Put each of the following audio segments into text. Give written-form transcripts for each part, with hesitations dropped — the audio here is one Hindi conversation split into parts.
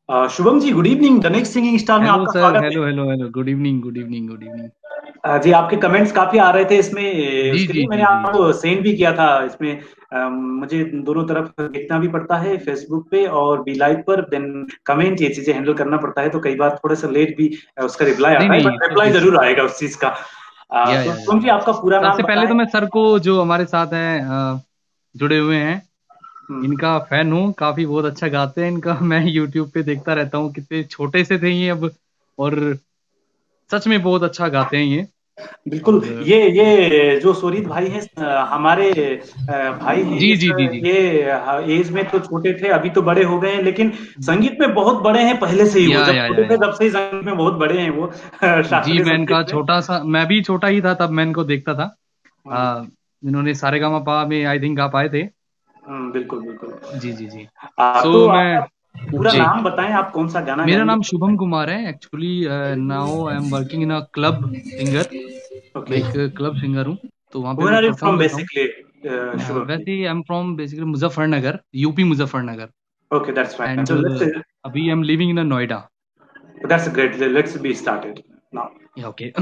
Shubham ji, good evening. The next singing star में हेलो आपका सर। स्वागत है। Hello hello hello, good evening, good evening, good evening. जी, आपके कमेंट्स काफी आ रहे थे इसमें। जी उसके लिए जी मैंने जी जी। आपको सेंड भी किया था इसमें। मुझे दोनों तरफ देखना भी पड़ता है, फेसबुक पे और भी लाइव पर, देन कमेंट, ये चीजें हैंडल करना पड़ता है, तो कई बार थोड़ा सा लेट भी उसका रिप्लाई नहीं आता है, नहीं, बट सब रिप्लाई कुछ। जरूर आएगा उस चीज का। तो या शुभम जी, आपका पूरा नाम सबसे पहले बताएं। तो मैं सर को, जो हमारे साथ हैं, जुड़े हुए हैं, हम्म, इनका फैन हूँ। काफी बहुत अच्छा गाते हैं इनका। मैं यूट्यूब पे देखता रहता हूँ, कितने छोटे से थे ये अब, और सच में बहुत अच्छा गाते हैं ये। बिल्कुल। और ये जो स्वरित भाई हैं, हमारे भाई हैं जी ये जी जी जी। ये एज में तो छोटे थे, अभी तो बड़े हो गए हैं, लेकिन संगीत में बहुत बड़े हैं पहले से ही। वो जब छोटे थे या तब से ही संगीत में बहुत बड़े हैं वो, जी, शास्त्रीय मैं इनका संगीत में। छोटा सा, मैं भी छोटा ही था तब मैं इनको देखता था। हम्म, इन्होंने सारेगामापा में आई थिंक आप आए थे। बिल्कुल बिल्कुल। जी जी जी। तो सो मैं, आपका पूरा जी, नाम बताएं, आप कौन सा गाना मेरा गाएंगे? नाम शुभम कुमार है actually. Now I am working in a club singer. मैं ओके। एक क्लब सिंगर हूँ, तो वहाँ पे वेयर मैं आर यू परफॉर्म फ्रॉम करता हूँ। बेसिकली, शुभम जी? वैसे I am from basically Muzaffarnagar, UP Muzaffarnagar. Okay, that's fine. And so let's अभी I am living in Noida. That's great, let's be started now. Okay.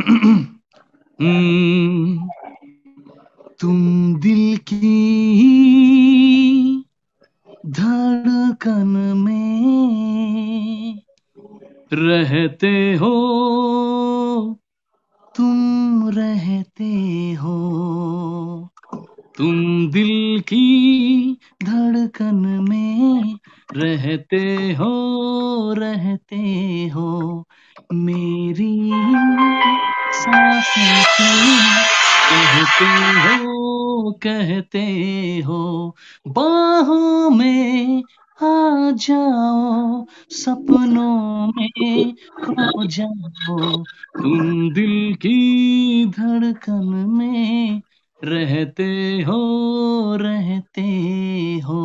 तुम दिल की धड़कन में रहते हो, तुम रहते हो, तुम दिल की धड़कन में रहते हो, रहते हो, मेरी सांसों से कहते हो, कहते हो, बाहों में आ जाओ, सपनों में खो जाओ, तुम दिल की धड़कन में रहते हो, रहते हो।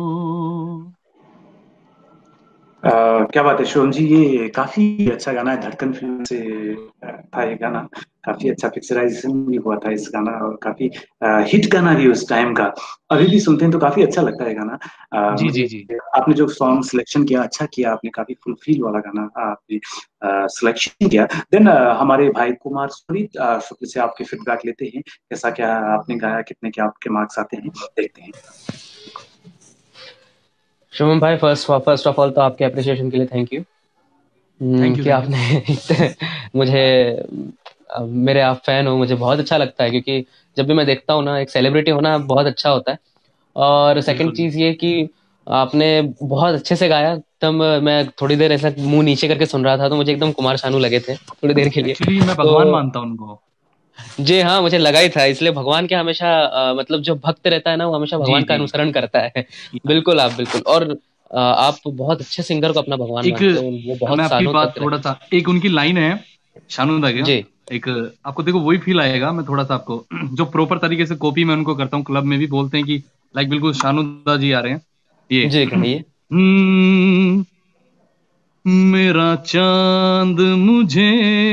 क्या बात है शुभम जी, ये काफी अच्छा गाना है। धड़कन फिल्म से था ये गाना। काफी अच्छा पिक्चराइजेशन भी हुआ था इस गाना, और काफी हिट गाना भी उस टाइम का। अभी भी सुनते हैं तो काफी अच्छा लगता है गाना। जी मुझे जी जी। आपने जो सॉन्ग सिलेक्शन किया, अच्छा किया आपने, काफी फुलफिल वाला गाना आपने सिलेक्शन किया। देन हमारे भाई कुमार स्वरित शुक्ल से आपके फीडबैक लेते हैं, कैसा क्या आपने गाया, कितने क्या आपके मार्क्स आते हैं, देखते हैं। शुभम भाई, फर्स्ट ऑफ ऑल तो आपके अप्रिसिएशन के लिए थैंक यू थैंक यू, कि थैंक यू। आपने मुझे मेरे आप फैन हो। मुझे बहुत अच्छा लगता है क्योंकि जब भी मैं देखता हूँ ना, एक सेलिब्रिटी होना बहुत अच्छा होता है। और सेकंड बिल्कुल। चीज ये कि आपने बहुत अच्छे से गाया। तब मैं थोड़ी देर ऐसा मुंह नीचे करके सुन रहा था, तो मुझे एकदम कुमार शानू लगे थे थोड़ी देर के लिए। एक्चुअली मैं तो भगवान मानता हूँ उनको। जी हाँ, मुझे लगा ही था। इसलिए भगवान के हमेशा मतलब जो भक्त रहता है ना, वो हमेशा जी भगवान का जी। अनुसरण करता है। या। बिल्कुल, आप बिल्कुल। और आप बहुत अच्छे सिंगर को अपना भगवान एक, मानते हो, वो बहुत मैं आपकी सालों बात तक थोड़ा रहे। सा, एक उनकी लाइन है शानुदा का। जी एक, आपको देखो वही फील आएगा। मैं थोड़ा सा आपको जो प्रॉपर तरीके से कॉपी मैं उनको करता हूँ, क्लब में भी बोलते हैं कि लाइक बिल्कुल शानुदा जी आ रहे हैं ये। जी, कहिए। हम्म, मेरा चांद मुझे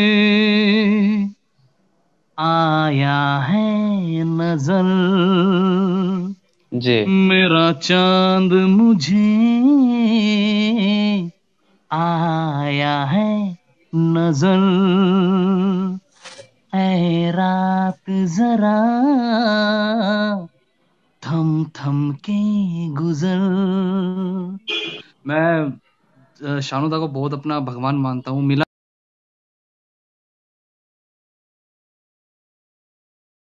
आया है नजर, जी मेरा चांद मुझे आया है नजर, ऐ रात जरा थम थम के गुजर। मैं शानुदा को बहुत अपना भगवान मानता हूँ। मिला